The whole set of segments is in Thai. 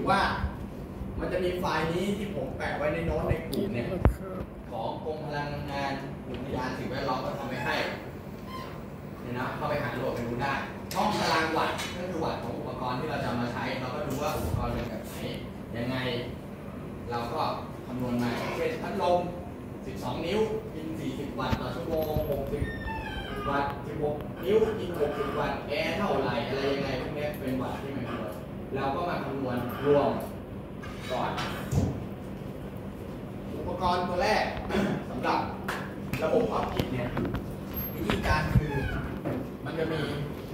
ว่ามันจะมีไฟล์นี้ที่ผมแปะไว้ในโน้ตในกลุ่มเนี่ยของกรมพลังงานอุทยานสิ่งแวดล้อมก็ทำไว้ให้เนี่ยนะเข้าไปหาโหลดไปดูได้ช่องตารางวัตต์ก็คือวัตต์ของอุปกรณ์ที่เราจะมาใช้เราก็ดูว่าอุปกรณ์เป็นแบบไหนยังไงเราก็คำนวณมาเช่นพัดลม12 นิ้วกิน40 วัตต์ต่อชั่วโมง60 วัตต์16 นิ้วกิน60 วัตต์แอร์เท่าไหร่อะไรยังไงพวกนี้เป็นวัตต์ที่มันคำนวณเราก็มาคำนวณรวมก่อนอุปกรณ์ตัวแรก สำหรับระบบออฟกิดเนี่ยวิธีการคือมันจะมี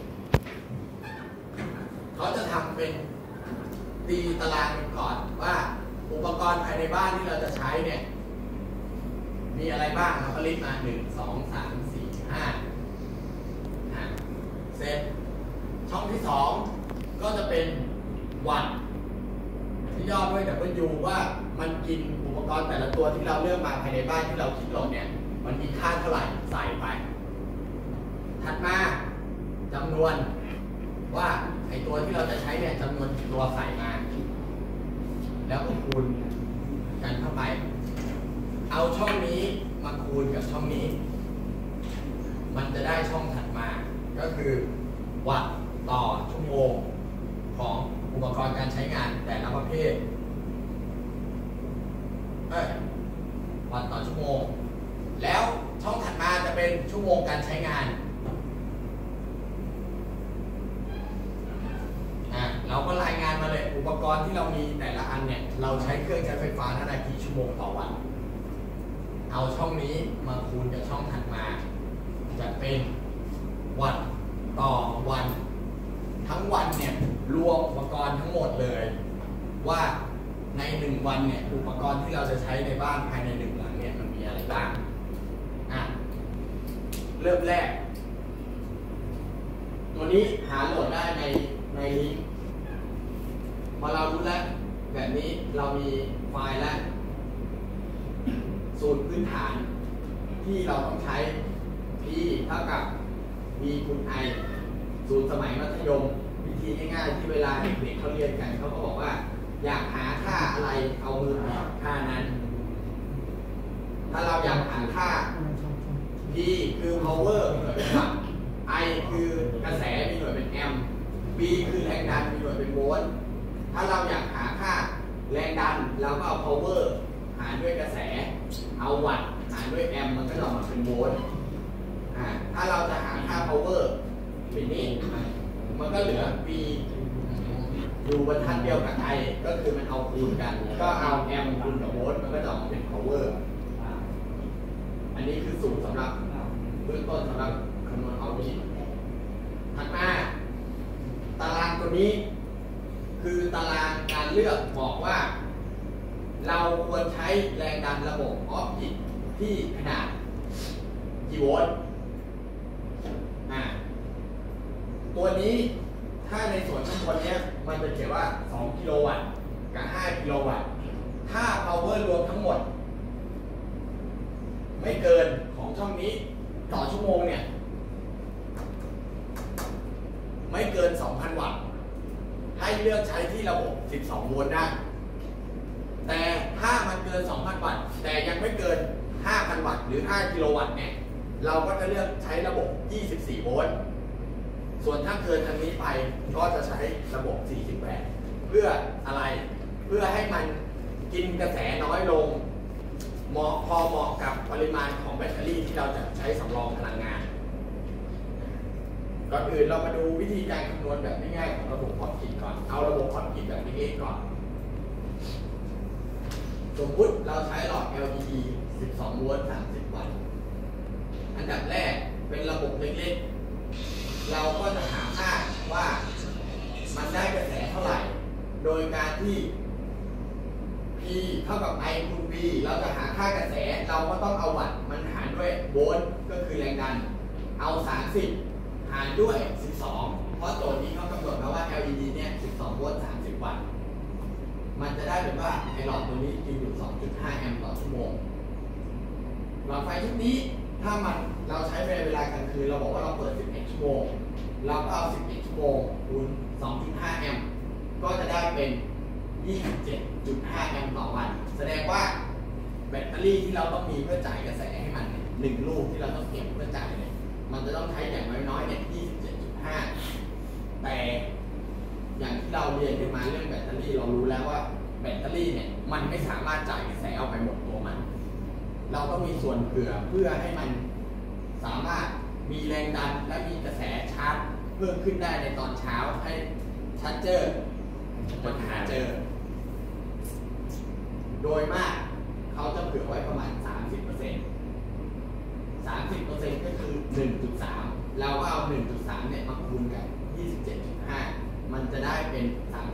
เขาจะทำเป็นตีตารางกันก่อนว่าอุปกรณ์ภายในบ้านที่เราจะใช้เนี่ยมีอะไรบ้างเราก็ลิสต์มา1 2 3 4 5เสร็จช่องที่2ก็จะเป็นวัตต์ที่ย่อด้วย W ว่ามันกินอุปกรณ์แต่ละตัวที่เราเลือกมาภายในบ้านที่เราคิดลงเนี่ยมันมีค่าเท่าไหร่ใส่ไปถัดมาจำนวนว่าไอตัวที่เราจะใช้เนี่ยจำนวนกี่ตัวใส่มาแล้วก็คูณกันเข้าไปเอาช่องนี้มาคูณกับช่องนี้มันจะได้ช่องถัดมาก็คือวัตต์ต่อชั่วโมงของอุปกรณ์การใช้งานแต่ละประเภทวัตต์ต่อชั่วโมงแล้วช่องถัดมาจะเป็นชั่วโมงการใช้งานเราก็รายงานมาเลยอุปกรณ์ที่เรามีแต่ละอันเนี่ยเราใช้เครื่องใช้ไฟฟ้าเท่าไหร่กี่ชั่วโมงต่อวันเอาช่องนี้มาคูณกับช่องถัดมาจะเป็นวัตต์ต่อวันทั้งวันเนี่ยรวมอุปกรณ์ทั้งหมดเลยว่าใน1 วันเนี่ยอุปกรณ์ที่เราจะใช้ในบ้านภายใน1 หลังเนี่ยมันมีอะไรบ้างเริ่มแรกตัวนี้หาโหลดได้ในลิงก์พอเรารู้แล้วแบบนี้เรามีไฟล์และสูตรพื้นฐานที่เราต้องใช้ P เท่ากับ V คูณ I สูตรสมัยมัธยมวิธีง่ายๆที่เวลาเด็กๆเขาเรียนกันเขาก็บอกว่าอยากหาค่าอะไรเอามือบีบค่านั้นถ้าเราอยากหาค่า P คือ power มีหน่วยเป็นวัตต์ I คือกระแสมีหน่วยเป็นแอมป์ V คือแรงดันมีหน่วยเป็นโวลต์ถ้าเราอยากหาค่าแรงดันเราก็เอา power หารด้วยกระแสเอาวัตต์หารด้วยแอมป์มันก็จะออกมาเป็นโวลต์ถ้าเราจะหาค่า power เป็นนี่มันก็เหลือ V อยู่บรรทัดเดียวกับ I ก็คือมันเอาคูณกันก็เอาแอมป์คูณกับโวลต์มันก็จะออกมาเป็น power อันนี้คือสูตรสำหรับเบื้องต้นสำหรับคำนวณเอาท์พุตถัดมาตารางตัวนี้คือตารางการเลือกบอกว่าเราควรใช้แรงดันระบบออฟกิดที่ขนาดกี่โวลต์ตัวนี้ถ้าในส่วนข้างบนนี้มันจะเขียนว่า2 กิโลวัตต์กับ5 กิโลวัตต์ถ้า power รวมทั้งหมดไม่เกินของช่องนี้ต่อชั่วโมงเนี่ยไม่เกิน 2,000 วัตต์ให้เลือกใช้ที่ระบบ12 โวลต์ได้แต่ถ้ามันเกิน 2,000 วัตต์แต่ยังไม่เกิน 5,000 วัตต์หรือ5 กิโลวัตต์เนี่ยเราก็จะเลือกใช้ระบบ24 โวลต์ส่วนถ้าเกินอันนี้ไปก็จะใช้ระบบ48เพื่ออะไรเพื่อให้มันกินกระแสน้อยลงพอเหมาะกับปริมาณของแบตเตอรี่ที่เราจะใช้สำรองพลังงานก่อนอื่นเรามาดูวิธีการคำนวณแบบง่ายๆของระบบพอร์ตกิดก่อนเอาระบบพอร์ตกิดแบบเล็กๆก่อนสมมุติเราใช้หลอด LED 12 โวลต์ 30 วัตต์อันดับแรกเป็นระบบเล็กๆเราก็จะหาค่าว่ามันได้กระแสเท่าไหร่โดยการที่ P เท่ากับ I คูณ V เราจะหาค่ากระแสเราก็ต้องเอาวัตต์มันหารด้วยโวลต์ก็คือแรงดันเอา30หารด้วย12เพราะโจทย์นี้เขากำหนดมาว่า LED เนี่ย12 โวลต์ 30 วัตต์มันจะได้เป็นว่าไอหลอดตัวนี้กินอยู่ 2.5 แอมป์ต่อชั่วโมงหลอดไฟชุดนี้ถ้าเราใช้เวลากลางคืนเราบอกว่าเราเปิด11 ชั่วโมงเราก็เอา11 ชั่วโมงคูณ 2.5 แอมป์ก็จะได้เป็น 27.5 แอมป์ต่อวันแสดงว่าแบตเตอรี่ที่เราต้องมีเพื่อจ่ายกระแสให้มัน1 ลูกที่เราต้องเก็บเพื่อจ่ายเนี่ยมันจะต้องใช้อย่างน้อยๆเนี่ย 27.5 แต่อย่างที่เราเรียนกันมาเรื่องแบตเตอรี่เรารู้แล้วว่าแบตเตอรี่เนี่ยมันไม่สามารถจ่ายกระแสออกไปหมดตัวมันเราต้องมีส่วนเผื่อเพื่อให้มันสามารถมีแรงดันและมีกระแสชาร์จเพิ่มขึ้นได้ในตอนเช้าให้ชาร์จเจอร์มันหาเจอโดยมากเขาจะเผื่อไว้ประมาณ 30% ก็คือ 1.3 เราก็เอา 1.3 เนี่ยมาคูณกับ 27.5 มันจะได้เป็น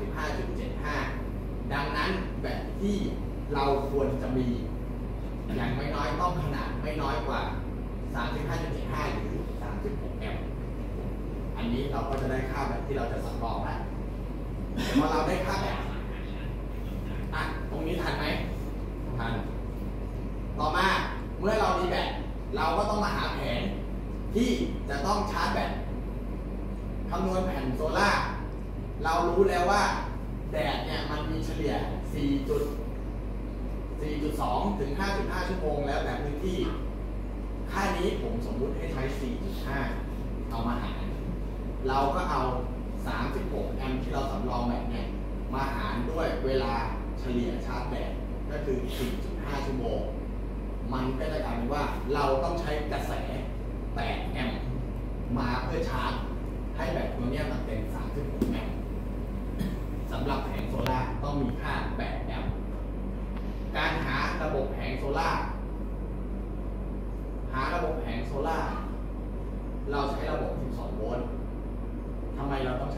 35.75 ดังนั้นแบบที่เราควรจะมีอย่างไม่น้อยต้องขนาดไม่น้อยกว่า 35.75 หรือ 36 แอมป์อันนี้เราก็จะได้ค่าแบบที่เราจะสำรองแล้วพอเราได้ค่าแบบตรงนี้ทันไหมทันต่อมาเมื่อเรามีแบตเราก็ต้องมาหาแผงที่จะต้องชาร์จแบตคำนวณแผ่นโซล่าเรารู้แล้วว่าแดดเนี่ยมันมีเฉลี่ย 4.2 ถึง 5.5 ชั่วโมงแล้วแต่พื้นที่ค่านี้ผมสมมุติให้ใช้ 4.5 เอามาหารเราก็เอา 36 แอมป์ที่เราสำรองแบบเนี่ยมาหารด้วยเวลาเฉลี่ยชาร์จแบตก็คือ 4.5 ชั่วโมงมันก็จะกลายเป็นว่าเราต้องใช้กระแส 8 แอมป์มาเพื่อชาร์จให้แบตตัวนี้มันเป็น 36 แอมป์สำหรับแผงโซล่าต้องมีค่า 8 แอมป์การหาระบบแผงโซล่าเราใช้ระบบ 12 โวลต์ทำไมเราต้องใช้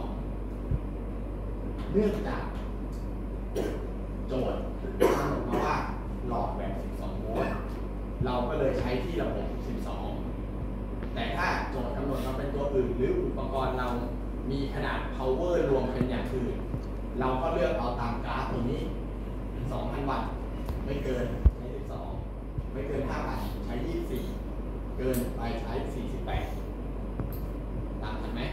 12 เนื่องจากโจทย์กำหนดมาว่าหลอดแบบ 12 โวลต์เราก็เลยใช้ที่ระบบ 12 แต่ถ้าโจทย์กำหนดมาเป็นตัวอื่นหรืออุปกรณ์เรามีขนาด power รวมเป็นอย่างอื่นเราก็เลือกเอาตามกราฟตัวนี้ 2,000 วัตต์ไม่เกินใช้ 12 ไม่เกิน 5,000 ใช้ 24 เกินไปใช้ 48 ตามทันไหม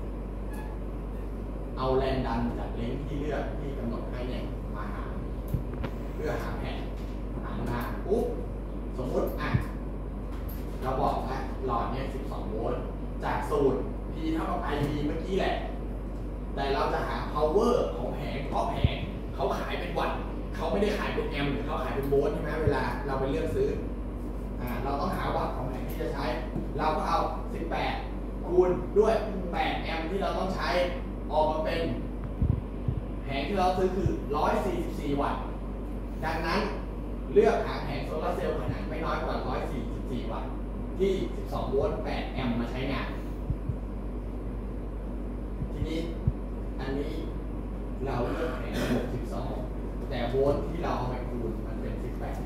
เอาแรงดันจากเลนส์ที่เลือกที่กำหนดให้เนี่ยมาหาเพื่อหาแผ่นหามาปุ๊บสมมติเราบอกว่าหลอดเนี่ย 12 โวลต์จากสูตร P เท่ากับ IB เมื่อกี้แหละแต่เราจะหา power ของแผงเพราะแผงเขาขายเป็นวัตต์เขาไม่ได้ขายเป็นแอมป์หรือเขาขายเป็นโวลต์ใช่ไหมเวลาเราไปเลือกซื้อเราต้องหาวัตต์ของแผงที่จะใช้เราก็เอา 18 คูณด้วย 8 แอมป์ที่เราต้องใช้ออกมาเป็นแผงที่เราซื้อคือ 144 วัตต์ดังนั้นเลือกหาแผงโซลาร์เซลล์ขนาดไม่น้อยกว่า 144 วัตต์ที่ 12 โวลต์ 8 แอมป์มาใช้งานทีนี้อันนี้เราเลือกแผงระบบ 12 แต่โวลต์ที่เราเอาไปคูณมันเป็น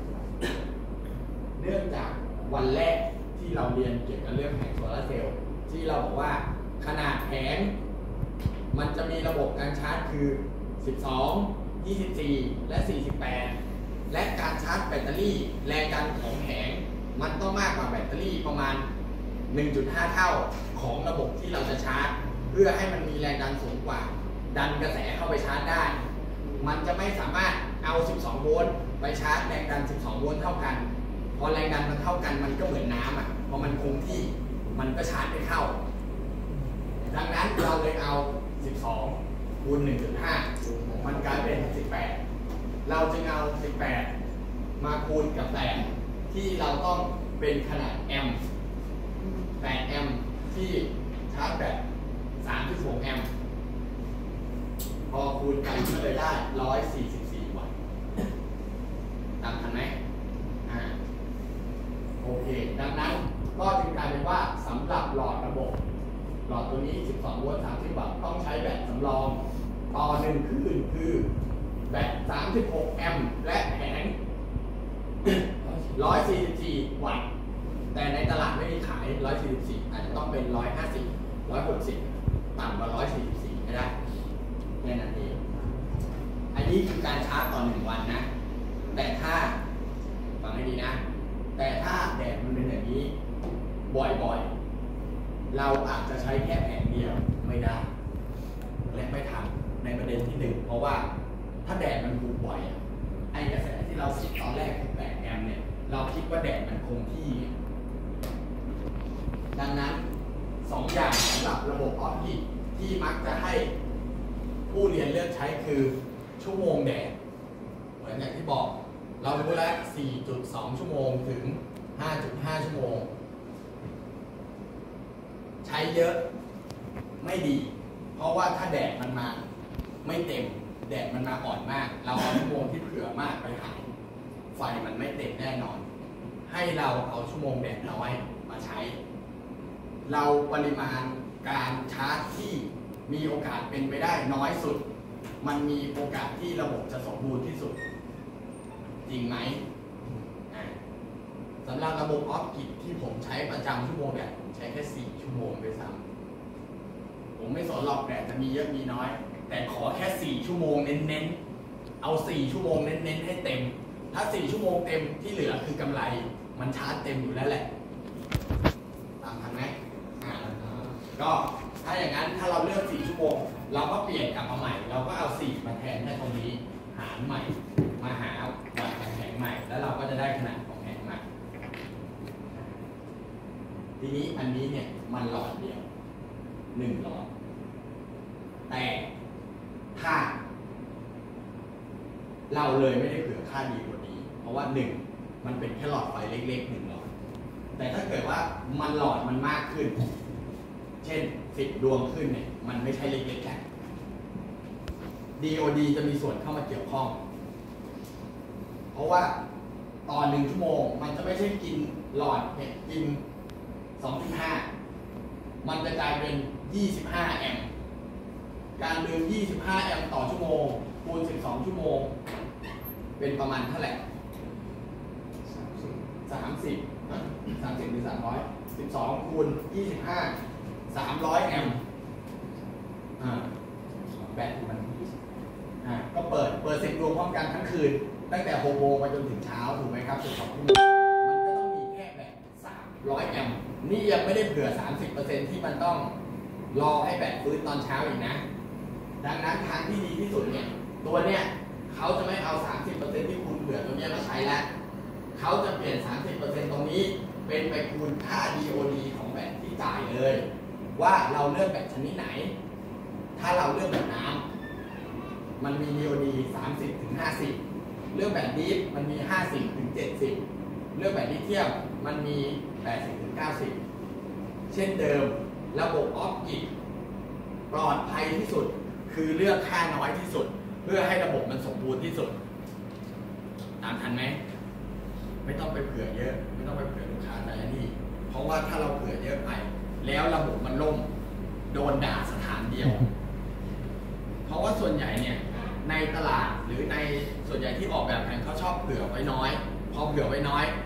18 เนื่องจากวันแรกที่เราเรียนเกี่ยวกับเรื่องแผงโซลาร์เซลล์ที่เราบอกว่าขนาดแผงมันจะมีระบบการชาร์จคือ 12 24 และ 48 และการชาร์จแบตเตอรี่แรงดันของแผงมันต้องมากกว่าแบตเตอรี่ประมาณ 1.5 เท่าของระบบที่เราจะชาร์จเพื่อให้มันมีแรงดันสูงกว่าดันกระแสเข้าไปชาร์จได้มันจะไม่สามารถเอา 12 โวลต์ไปชาร์จแรงดัน 12 โวลต์เท่ากันพอแรงดันมันเท่ากันมันก็เหมือนน้ำพอมันคงที่มันก็ชาร์จไม่เข้าดังนั้นเราเลยเอา 12 คูณ 1.5 มันกลายเป็น 18 เราจึงเอา 18 มาคูณกับ8ที่เราต้องเป็นขนาดแอมป์8 แอมป์ที่ชาร์จแบต 3.6 แอมป์พอคูณกันก็เลยได้ 144 วัตต์ตามทันไหมโอเคดังนั้นก็จึงกลายเป็นว่าสำหรับหลอดระบบหลอดตัวนี้ 12 โวลต์ 30 วัตต์ต้องใช้แบตสำรองต่อ1คืนคือแบต 36 แอมป์และแผง 144 วัตต์แต่ในตลาดไม่มีขาย 144 อาจจะต้องเป็น 150 160 ต่ำกว่า 144 ก็ได้แค่นั้นเองอันนี้คือการชาร์จต่อ1วันนะแต่ถ้าฟังให้ดีนะแต่ถ้าแดดมันเป็นอย่างนี้บ่อยๆเราอาจจะใช้แค่แผงเดียวไม่ได้และไม่ทันในประเด็นที่1เพราะว่าถ้าแดดมันถูกบ่อยไอกระแสที่เราคิดตอนแรกคือ8 แอมป์เนี่ยเราคิดว่าแดดมันคงที่ดังนั้น2 อย่างสำหรับระบบออฟกิกที่มักจะให้ผู้เรียนเลือกใช้คือชั่วโมงแดดเหมือนอย่างที่บอกเรารู้แล้ว 4.2 ชั่วโมงถึง 5.5 ชั่วโมงใช้เยอะไม่ดีเพราะว่าถ้าแดดมันมาไม่เต็มแดดมันมาอ่อนมากเราเอาชั่วโมงที่เผื่อมากไปหารไฟมันไม่เต็มแน่นอนให้เราเอาชั่วโมงแดดน้อยมาใช้เราปริมาณการชาร์จที่มีโอกาสเป็นไปได้น้อยสุดมันมีโอกาสที่ระบบจะสมบูรณ์ที่สุดจริงไหมสำหรับระบบออฟกิกที่ผมใช้ประจำชั่วโมงแดดผมใช้แค่4 ชั่วโมงด้วยซ้ำผมไม่สนหรอกแดดจะมีเยอะมีน้อยแต่ขอแค่4 ชั่วโมงเน้นๆเอา4 ชั่วโมงเน้นๆให้เต็มถ้า4 ชั่วโมงเต็มที่เหลือคือกำไรมันชาร์จเต็มอยู่แล้วแหละตามทันไหมก็ถ้าอย่างนั้นถ้าเราเลือก4 ชั่วโมงเราก็เปลี่ยนกลับมาใหม่เราก็เอา4มาแทนแค่ตรงนี้หารใหม่มาหาวัดแผงใหม่แล้วเราก็จะได้ขนาดของแผงใหม่ทีนี้อันนี้เนี่ยมันหลอดเดียว1 หลอดแต่ถ้าเราเลยไม่ได้เผื่อค่าดีกว่านี้เพราะว่า1มันเป็นแค่หลอดไฟเล็กๆ1 หลอดแต่ถ้าเกิดว่ามันหลอดมันมากขึ้นเช่น10 ดวงขึ้นเนี่ยมันไม่ใช่เล็กๆแล้ว DOD จะมีส่วนเข้ามาเกี่ยวข้องเพราะว่าต่อ1 ชั่วโมงมันจะไม่ใช่กินหลอดเนี่ยกิน 2.5 มันจะกลายเป็น25 แอมป์การดึง25 แอมป์ต่อชั่วโมงคูณ12 ชั่วโมงเป็นประมาณเท่าไหร่30หรือ300 12 คูณ 25 300 แอมป์แบตมันก็เปิด10 ดวงพร้อมกันทั้งคืนตั้งแต่6 โมงไปจนถึงเช้าถูกไหมครับ12 ชั่วโมงมันก็ต้องมีแค่แบต300 แอมป์นี่ยังไม่ได้เผื่อ 30% ที่มันต้องรอให้แบตฟื้นตอนเช้าอีกนะดังนั้นทางที่ดีที่สุดเนี่ยตัวเนี้ยเขาจะไม่เอา 30% ที่คุณเผื่อตัวเนี้ยมาใช้แล้วเขาจะเปลี่ยน 30% ตรงนี้เป็นไปคูณค่า DOD ของแบตที่จ่ายเลยว่าเราเลือกแบตชนิดไหนถ้าเราเลือกแบบน้ำมันมี DOD 30 ถึง 50เลือกแบบดีฟมันมี 50 ถึง 70เลือกแบบลิเธียมมันมี 80 ถึง 90เช่นเดิมระบบออฟกิกปลอดภัยที่สุดคือเลือกค่าน้อยที่สุดเพื่อให้ระบบมันสมบูรณ์ที่สุดตามทันไหมไม่ต้องไปเผื่อเยอะไม่ต้องไปเผื่อลูกค้าแต่นี่เพราะว่าถ้าเราเผื่อเยอะไปแล้วระบบมันล่มโดนด่าสถานเดียวเพราะว่าส่วนใหญ่เนี่ยในตลาดหรือในส่วนใหญ่ที่ออกแบบกันเขาชอบเผื่อไว้น้อยพอเผื่อไว้น้อย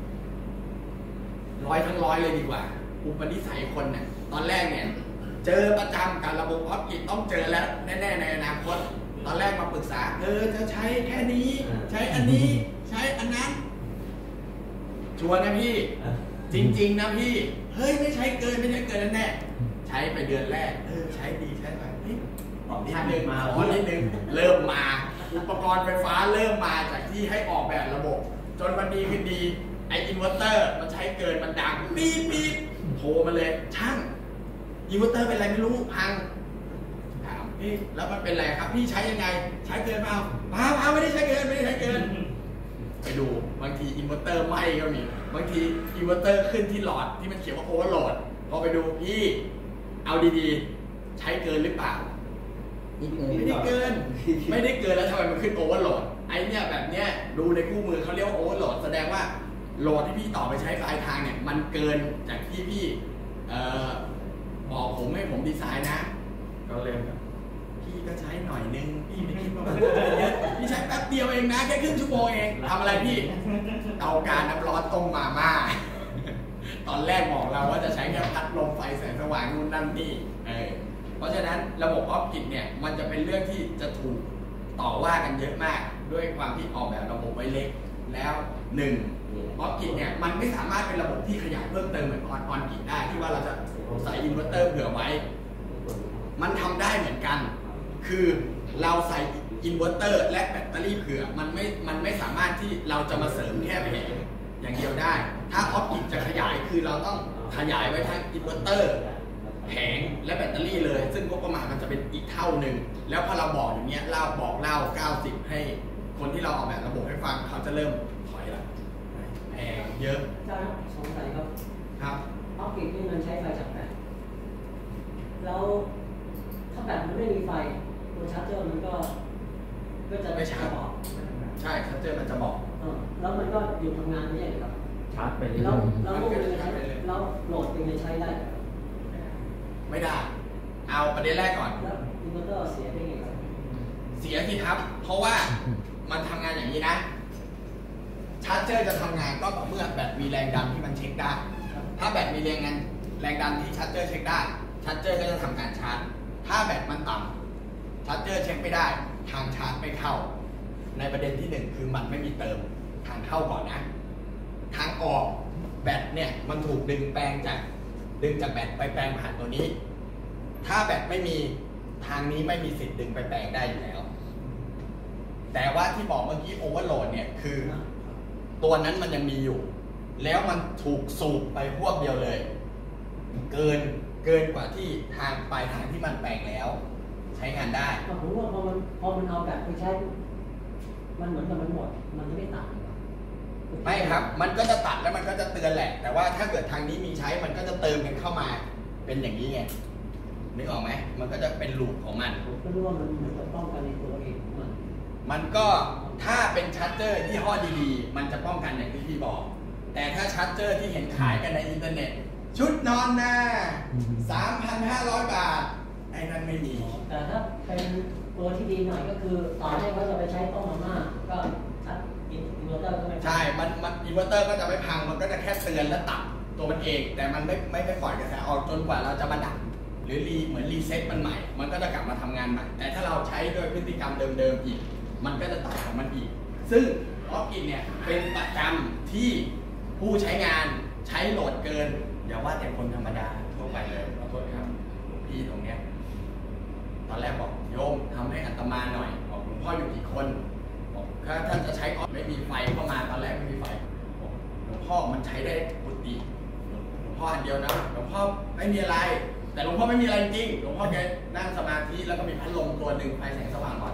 ทั้งร้อยเลยดีกว่าอุปนิสัยคนเนี่ยตอนแรกเนี่ยเจอประจำการระบบออฟกิกต้องเจอแล้วแน่ๆในอนาคตตอนแรกมาปรึกษาจะใช้แค่นี้ใช้อันนี้ใช้อันนั้นชัวร์นะพี่จริงๆนะพี่เฮ้ยไม่ใช้เกินแน่ใช้ไปเดือนแรกใช้ดีใช้ไปนิดนึงมานิดนึงเริ่มมาอุปกรณ์ไฟฟ้าเริ่มมาจากที่ให้ออกแบบระบบจนวันดีขึ้นดีไออินเวอร์เตอร์มันใช้เกินมันดังปี๊ดโทรมาเลยช่างอินเวอร์เตอร์เป็นอะไรไม่รู้พังถามพี่แล้วมันเป็นอะไรครับพี่ใช้ยังไงใช้เกินเปล่าไม่ได้ใช้เกินไปดูบางทีอินเวอร์เตอร์ไหม้ก็มีบางทีอินเวอร์เตอร์ขึ้นที่หลอดที่มันเขียนว่าโอเวอร์โหลดพอไปดูพี่เอาดีๆใช้เกินหรือเปล่าไม่ได้เกินแล้วทำไมมันขึ้นโอเวอร์โหลดไอเนี่ยแบบเนี้ยดูในคู่มือเขาเรียกว่าโอเวอร์โหลดแสดงว่าโหลดที่พี่ต่อไปใช้ปลายทางเนี่ยมันเกินจากที่พี่บอกผมให้ผมดีไซน์นะก็เลยพี่ก็ใช้หน่อยนึงพี่ไม่คิดว่ามันจะเยอะพี่ใช้แป๊บเดียวเองนะแค่ครึ่งชั่วโมงเองทำอะไรพี่เตาการน้ำร้อนต้มมาม่าตอนแรกบอกเราว่าจะใช้แค่พัดลมไฟแสงสว่างนู่นนั่นนี่เพราะฉะนั้นระบบออฟกิกเนี่ยมันจะเป็นเรื่องที่จะถูกต่อว่ากันเยอะมากด้วยความที่ออกแบบระบบไว้เล็กแล้ว1ออฟกิกเนี่ยมันไม่สามารถเป็นระบบที่ขยายเพิ่มเติมเหมือนออนกิกได้ที่ว่าเราจะใส่อินเวอร์เตอร์เผื่อไว้มันทำได้เหมือนกันคือเราใส่อินเวอร์เตอร์และแบตเตอรี่เผื่อมันไม่สามารถที่เราจะมาเสริมแค่แผงอย่างเดียวได้ถ้าออฟกิจะขยายคือเราต้องขยายไว้ทั้งอินเวอร์เตอร์แผงและแบตเตอรี่เลยซึ่งงบประมาณมันจะเป็นอีกเท่าหนึ่งแล้วพอเราบอกอย่างเงี้ยเล่า90ให้คนที่เราออกแบบระบบให้ฟังเขาจะเริ่มถอยละแพงเยอะอาจารย์สงสัยครับครับออฟฟิศนี่มันใช้ไฟจากแบตแล้วถ้าแบตมันไม่มีไฟตัวชาร์จเจอร์มันก็จะไม่ชาร์จบอกใช่ชาร์จเจอร์มันจะบอกแล้วมันก็หยุดทำงานไม่ใช่หรือครับชาร์จไปเรื่อยๆแล้วโหลดเป็นจะใช้ได้ไม่ได้เอาประเด็นแรกก่อนแล้วอินเวอร์เตอร์เสียได้ไงครับเสียสิครับเพราะว่ามันทำงานอย่างนี้นะชาร์จเจอร์จะทำงานก็ต่อเมื่อแบตมีแรงดันที่มันเช็คได้ถ้าแบตมีแรงดันที่ชาร์จเจอร์เช็คได้ชาร์จเจอร์ก็จะทำการชาร์จถ้าแบตมันต่ำชาร์จเจอร์เช็คไม่ได้ทางชาร์จไม่เข้าในประเด็นที่1คือมันไม่มีเติมทางเข้าก่อนนะทางออกแบตเนี่ยมันถูกดึงจากแบตไปแปลงผ่านตัวนี้ถ้าแบตไม่มีทางนี้ไม่มีสิทธิ์ดึงไปแปลงได้อยู่แล้วแต่ว่าที่บอกเมื่อกี้โอเวอร์โหลดเนี่ยคือตัวนั้นมันยังมีอยู่แล้วมันถูกสูบไปพวกเดียวเลยเกินกว่าที่ทางปลายทางที่มันแปลงแล้วใช้งานได้ผมว่าพอมันเอาแบบไปใช้มันเหมือนกับมันหมดมันจะไม่ตัดไม่ครับมันก็จะตัดแล้วมันก็จะเตือนแหละแต่ว่าถ้าเกิดทางนี้มีใช้มันก็จะเติมกันเข้ามาเป็นอย่างนี้ไงนึกออกไหมมันก็จะเป็นลูปของมันผมก็รู้ว่ามันเหมือนกับป้องกันในตัวเองมันก็ถ้าเป็นชาร์จเจอร์ที่ห้อดีๆมันจะป้องกันอย่างที่พี่บอกแต่ถ้าชาร์จเจอร์ที่เห็นขายกันในอินเทอร์เน็ตชุดนอนหน้า 3,500 บาทไอ้นั่นไม่มีแต่ถ้าเป็นตัวที่ดีหน่อยก็คือต่อให้ว่าจะไปใช้ต้มมาม่าก็ชัดอินเวอร์เตอร์ก็ไม่ใช่มันอินเวอร์เตอร์ก็จะไม่พังมันก็จะแค่เตือนและตัดตัวมันเองแต่มันไม่ปล่อยกระแสออกจนกว่าเราจะมาดับหรือเหมือนรีเซ็ตมันใหม่มันก็จะกลับมาทำงานใหม่แต่ถ้าเราใช้ด้วยพฤติกรรมเดิมๆอีกมันก็จะตัดของมันอีกซึ่งออฟกินเนี่ยเป็นประจำที่ผู้ใช้งานใช้โหลดเกินอย่าว่าแต่คนธรรมดาทั่วไปเลยขอโทษครับพี่ตรงเนี้ยตอนแรกบอกโยมทำให้อัตมาหน่อยบอกหลวงพ่ออยู่กี่คนบอกถ้าท่านจะใช้ออฟไม่มีไฟเข้ามาตอนแรกไม่มีไฟบอกหลวงพ่อมันใช้ได้ปกติหลวงพ่ออันเดียวนะหลวงพ่อไม่มีอะไรแต่หลวงพ่อไม่มีอะไรจริงหลวงพ่อแกนั่งสมาธิแล้วก็มีพัดลมตัวหนึ่งไฟแสงสว่างก่อน